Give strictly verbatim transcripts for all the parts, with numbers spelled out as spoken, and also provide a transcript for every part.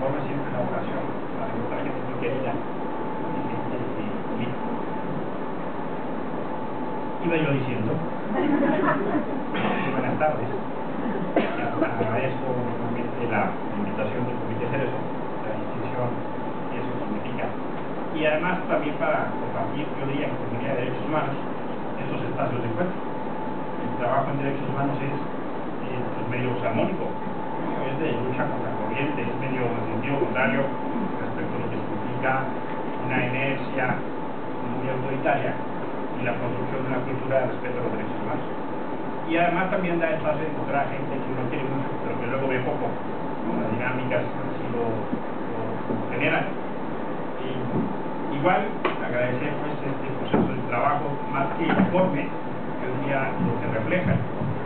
informe siempre la oración para nuestra gente muy querida. Iba yo diciendo, buenas tardes, agradezco nuevamente la invitación del Comité Cerezo, la distinción que eso significa, y además también para compartir, yo diría, en comunidad de derechos humanos, esos espacios de encuentro. El trabajo en derechos humanos es eh, pues medio salmónico, es de lucha contra corriente, es medio en sentido contrario respecto a lo que significa una inercia muy autoritaria y la construcción de una cultura de respeto a los derechos humanos. Y además también da espacio a encontrar gente que uno quiere mucho, pero que luego ve poco, ¿no? Las dinámicas así lo, lo, lo generan. Y, igual, agradecer pues este proceso de trabajo, más que informe, que un día lo que refleja.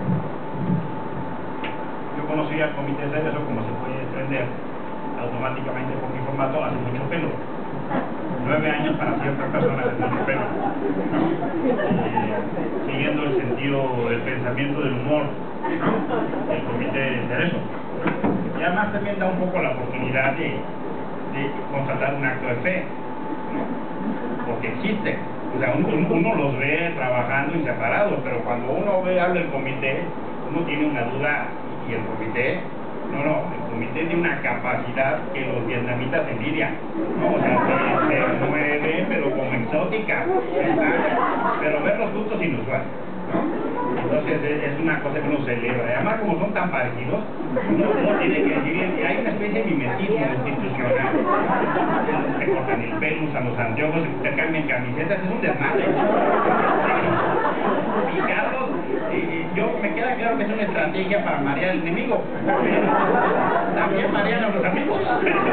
Yo conocí al Comité Cerezo, como se puede desprender automáticamente por mi formato, hace mucho pelo. Nueve años para ciertas personas es mucho pelo, ¿no? Eh, siguiendo el sentido del pensamiento del humor, ¿no? Del Comité Cerezo. Y además también da un poco la oportunidad de, de constatar un acto de fe, ¿no? Porque existe. O sea, uno, uno los ve trabajando y separados, pero cuando uno ve habla del comité, uno tiene una duda, y el comité, no, no, el comité tiene una capacidad que los vietnamitas envidian, ¿no? O sea, se, se mueve, pero como exótica, ¿verdad? Pero verlos juntos es inusual, ¿no? Entonces es, es una cosa que uno celebra. Además, como son tan parecidos, uno, uno tiene que decir, hay una especie de mimetismo institucional. Se cortan el pelo, usan los anteojos, se cambian camisetas, es un desmadre. Y Carlos, eh, yo me queda claro que es una estrategia para marear al enemigo. También marean a los amigos.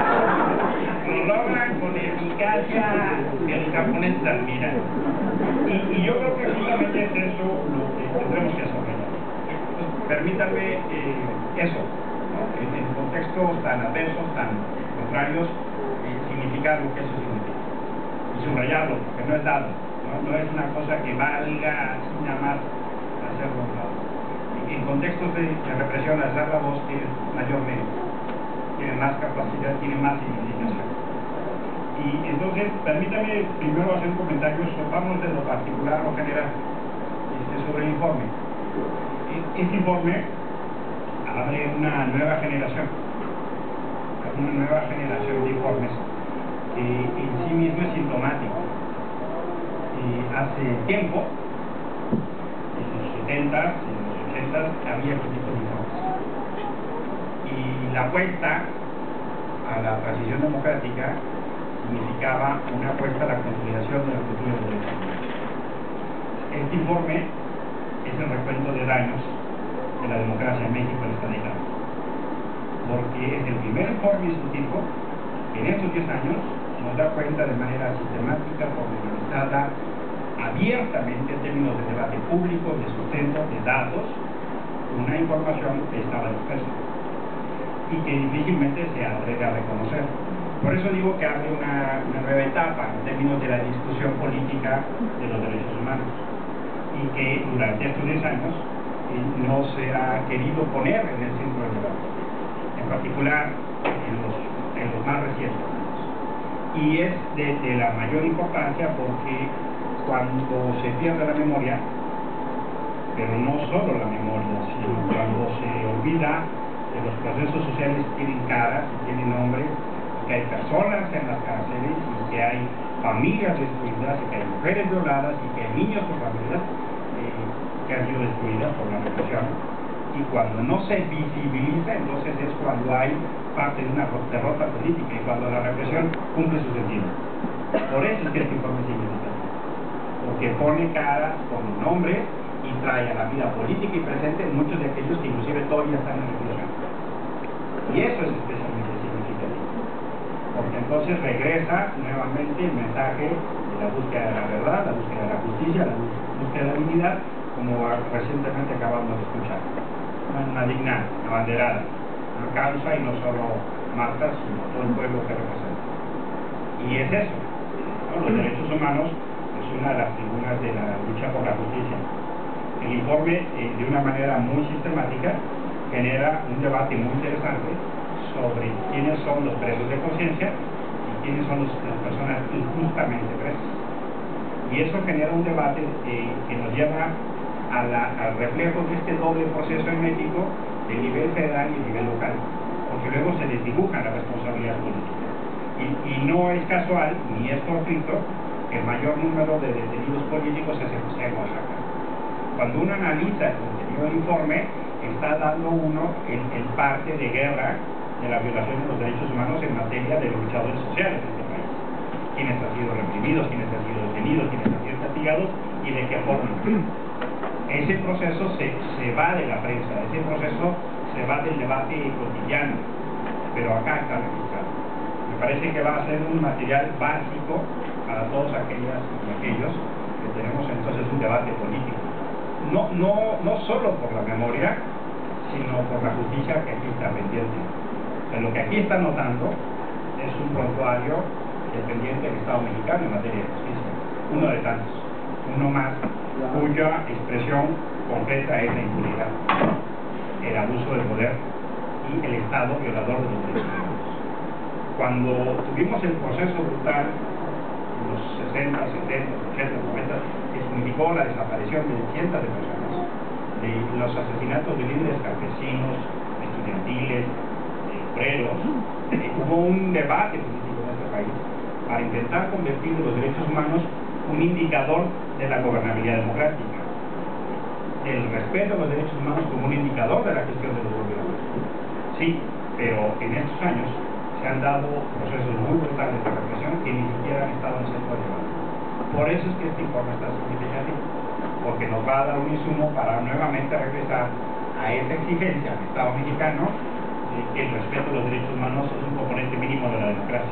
Lo logran con eficacia que los japoneses admiran. Y, y yo creo que justamente es eso lo que tendremos que desarrollar. Permítanme eh, eso, ¿no? En, en contextos tan adversos, tan contrarios, eh, significar lo que eso significa. Y subrayarlo, que no es dado, ¿no? No es una cosa que valga así nada más hacerlo a un lado. En contextos de, de represión, alzar la voz tiene mayor mérito, tiene más capacidad, tiene más significación. Y entonces, permítame primero hacer un comentario, vamos de lo particular a lo general, este, sobre el informe. Este informe abre una nueva generación, una nueva generación de informes que en sí mismo es sintomático. Eh, hace tiempo, en los setentas, en los ochentas, había este tipo de informes. Y la apuesta a la transición democrática significaba una apuesta a la consolidación de la cultura de derechos humanos. Este informe es el recuento de daños de la democracia en México en esta década, porque es el primer informe de su tipo que en estos diez años nos da cuenta de manera sistemática, pormenorizada, abiertamente en términos de debate público, de sustento, de datos, una información que estaba dispersa y que difícilmente se atreve a reconocer. Por eso digo que abre una, una nueva etapa en términos de la discusión política de los derechos humanos y que durante estos diez años eh, no se ha querido poner en el centro del debate, en particular en los, en los más recientes años. Y es de, de la mayor importancia porque cuando se pierde la memoria, pero no solo la memoria, sino cuando se olvida que los procesos sociales tienen caras y tienen nombres, que hay personas en las cárceles y que hay familias destruidas y que hay mujeres violadas y que hay niños con familias eh, que han sido destruidas por la represión, y cuando no se visibiliza, entonces es cuando hay parte de una derrota política y cuando la represión cumple su sentido. Por eso es que este informe es significativo, porque pone caras con nombres y trae a la vida política y presente muchos de aquellos que inclusive todavía están en represión. Y eso es especialmente significativo, porque entonces regresa nuevamente el mensaje de la búsqueda de la verdad, la búsqueda de la justicia, la búsqueda de la dignidad, como recientemente acabamos de escuchar. Una digna abanderada, una causa, y no solo Marta, sino todo el pueblo que representa. Y es eso, ¿no? Los derechos humanos es una de las figuras de la lucha por la justicia. El informe, eh, de una manera muy sistemática, genera un debate muy interesante sobre quiénes son los presos de conciencia y quiénes son los, las personas injustamente presas. Y eso genera un debate eh, que nos lleva a la, al reflejo de este doble proceso en México de nivel federal y nivel local, porque luego se desdibuja la responsabilidad política. Y, y no es casual, ni es fortuito, que el mayor número de detenidos políticos es en Oaxaca. Cuando uno analiza el contenido del informe, está dando uno el, el parte de guerra de la violación de los derechos humanos en materia de luchadores sociales de este país. Quienes han sido reprimidos, quienes han sido detenidos, quienes han sido castigados y de qué forma. Ese proceso se, se va de la prensa, ese proceso se va del debate cotidiano, pero acá está registrado. Me parece que va a ser un material básico para todos aquellas y aquellos que tenemos entonces un debate político. No, no, no solo por la memoria, sino por la justicia que aquí está pendiente. O sea, lo que aquí está notando es un prontuario dependiente del Estado mexicano en materia de justicia. Uno de tantos, uno más, cuya expresión concreta es la impunidad, el abuso del poder y el Estado violador de los derechos humanos. Cuando tuvimos el proceso brutal en los sesenta, setenta, ochenta, noventa, que significó la desaparición de cientos de personas, de los asesinatos de líderes campesinos, estudiantiles, de obreros, eh, hubo un debate político en este país para intentar convertir los derechos humanos un indicador de la gobernabilidad democrática, del respeto a los derechos humanos como un indicador de la gestión de los gobiernos. Sí, pero en estos años se han dado procesos muy brutales de represión que ni siquiera han estado en el centro de debate. Por eso es que este informe está significativo, porque nos va a dar un insumo para nuevamente regresar a esa exigencia del Estado mexicano de que el respeto a los derechos humanos es un componente mínimo de la democracia,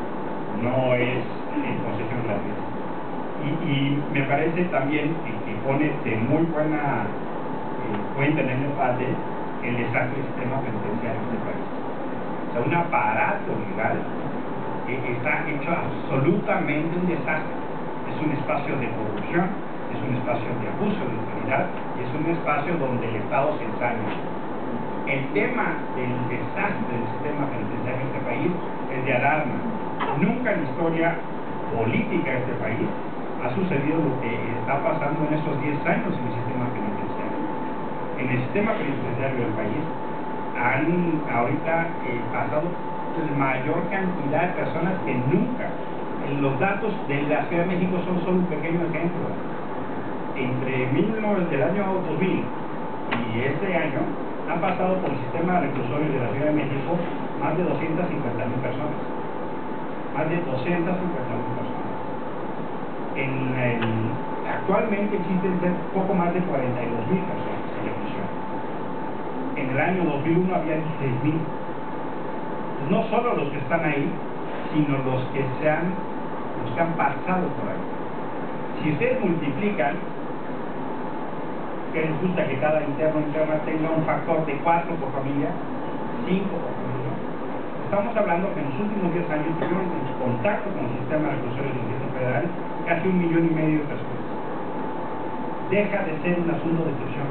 no es en concesión gratuita. Y, y me parece también que, que pone de muy buena eh, cuenta en el debate el desastre del sistema penitenciario de este país. O sea, un aparato legal que está hecho absolutamente un desastre. Es un espacio de corrupción, es un espacio de abuso de autoridad y es un espacio donde el Estado se ensaña. El tema del desastre del sistema penitenciario en este país es de alarma. Nunca en la historia política de este país ha sucedido lo que está pasando en estos diez años en el sistema penitenciario. En el sistema penitenciario del país han ahorita eh, pasado la mayor cantidad de personas que nunca. En los datos de la Ciudad de México son solo un pequeño ejemplo. Entre mil novecientos, del año dos mil y este año han pasado por el sistema reclusorio de la Ciudad de México más de doscientas cincuenta mil personas. Más de doscientas cincuenta mil personas. En el, actualmente existen poco más de cuarenta y dos mil personas en reclusión. En el año dos mil uno había dieciséis mil. No solo los que están ahí, sino los que se han, los que han pasado por ahí. Si ustedes multiplican, que les gusta que cada interno interna tenga un factor de cuatro por familia, cinco por familia, estamos hablando que en los últimos diez años tuvieron en contacto con el sistema reclusorio del Distrito Federal casi un millón y medio de personas. Deja de ser un asunto de excepción.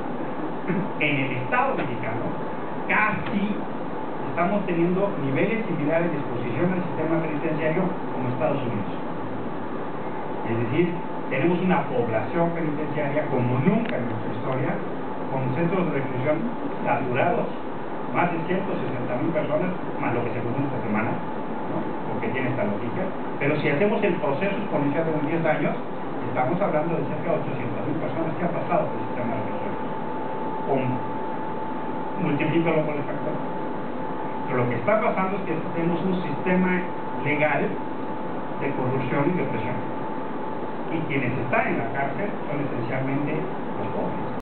En el Estado mexicano, casi estamos teniendo niveles similares de exposición al sistema penitenciario como Estados Unidos. Es decir, tenemos una población penitenciaria como nunca en nuestra historia, con centros de reclusión saturados, más de ciento sesenta mil personas, más lo que se conoce esta semana, ¿no? Porque tiene esta lógica. Pero si hacemos el proceso exponencial de diez años, estamos hablando de cerca de ochocientas mil personas que han pasado por el sistema de reclusión. Con, multiplícalo por el factor. Pero lo que está pasando es que tenemos un sistema legal de corrupción y de opresión. Y quienes están en la cárcel son esencialmente los jóvenes.